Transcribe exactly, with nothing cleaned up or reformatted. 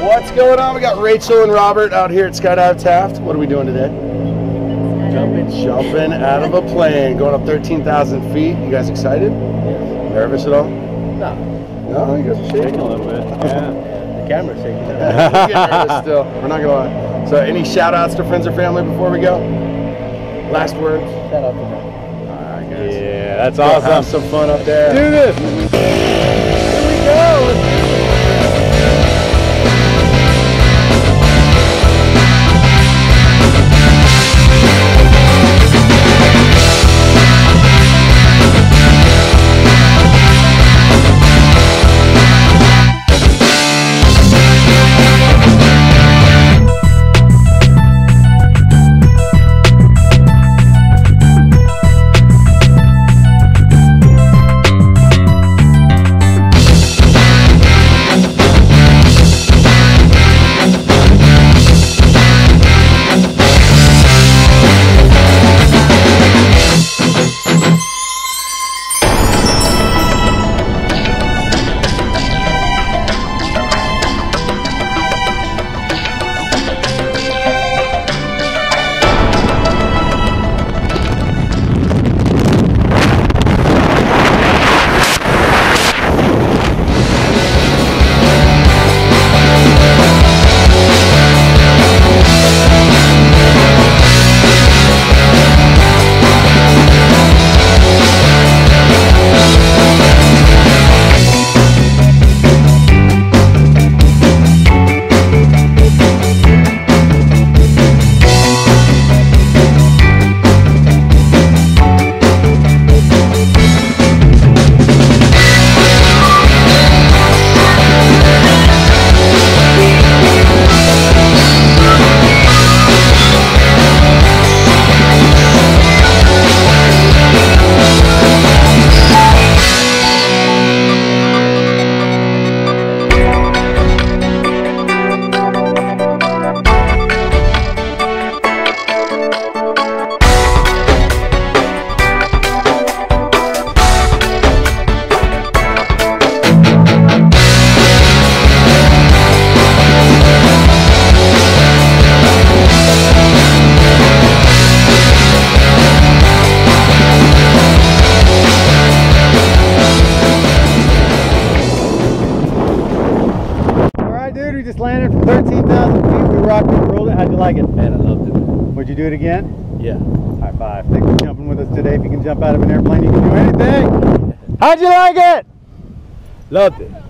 What's going on? We got Rachel and Robert out here at Skydive Taft. What are we doing today? Jumping. Jumping out of a plane, going up thirteen thousand feet. You guys excited? Yeah. Nervous at all? No. No, you guys are shaking a little bit. Yeah. The camera's shaking. We're getting nervous still. We're not gonna lie. So, any shout outs to friends or family before we go? Last words? Shout out to them. Alright, guys. Yeah, that's Go awesome. have some fun up there. Do this. Here we go. We just landed from thirteen thousand feet. We rocked and rolled it. How'd you like it? Man, I loved it. Would you do it again? Yeah. High five. Thanks for jumping with us today. If you can jump out of an airplane, you can do anything. How'd you like it? Loved it.